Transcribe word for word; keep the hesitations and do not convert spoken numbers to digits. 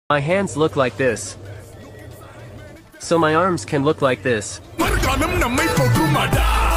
My hands look like this. So my arms can look like this.